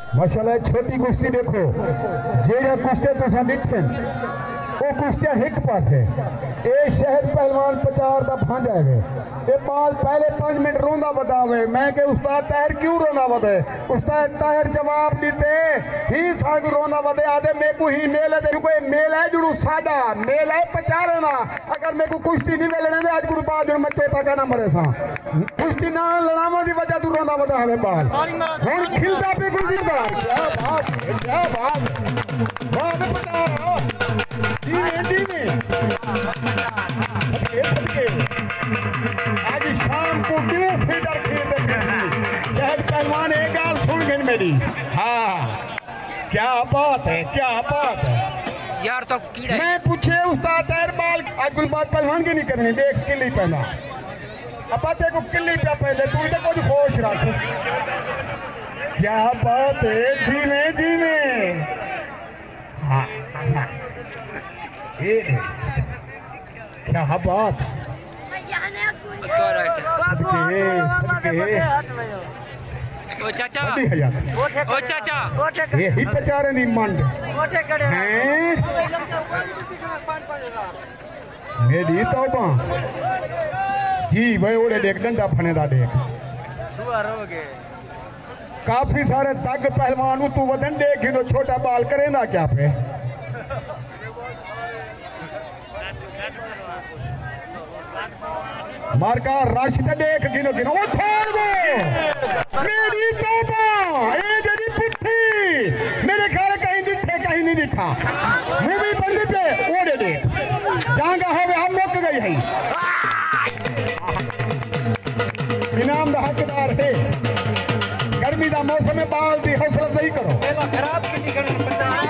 माशाल्लाह छोटी कुश्ती देखो जेड़ा कुश्ते तुसा डिठे वो कुश्तियां एक पासे ए शहर पहलवान पचार दा भांजा है ये बाल पहले 5 मिनट रोंदा बतावे मैं के उस्ताद ताहिर क्यों रोना बदे उस्ताद ताहिर जवाब दीते ही सांग रोना बदे आदे मैं को ही मेल है कोई मेल है जुड़ू साडा मेल है पचारे ना अगर मैं को कुश्ती नहीं मिलने दे आज गुरु पाक जुड़ मैं चौथा कहना मरे सा कुश्ती ना लड़ावा दी वजह तू रोंदा बता हवे बाल हुन खिलदा पे कुश्ती दा क्या बात बात बता आज शाम को क्यों फीडर खेलते शहर पहलवान एक गाल सुन गई मेरी। हाँ क्या बात है यार तो कीड़ा मैं पूछे उस्ताद ताहिर बाल आज कुल बात पहलवान की नहीं करनी देख किली पहला अब बातें को किली पे पहले तू इधर कुछ होश रख क्या बात है जी में हाँ क्या बात ओ चाचा ये ही बेचारे दी मंड हैं मेरी तौबा जी भाई ओड़े देख डंडा फने दा देख काफी सारे तग पहलवान तू वदन देख नो छोटा बाल करेंदा क्या पे मारका राशिद देख गिनो वो छोड़ दो मेरी तौबा ए जड़ी पुट्ठी मेरे घर कहीं दिखे कहीं नहीं दिखा मूवी बंद पे ओड़े दे जांगा होवे हम मुक गई है इनाम दा हकदार है गर्मी दा मौसम में बाल दी हौसला अफजाई करो खराब की नहीं करना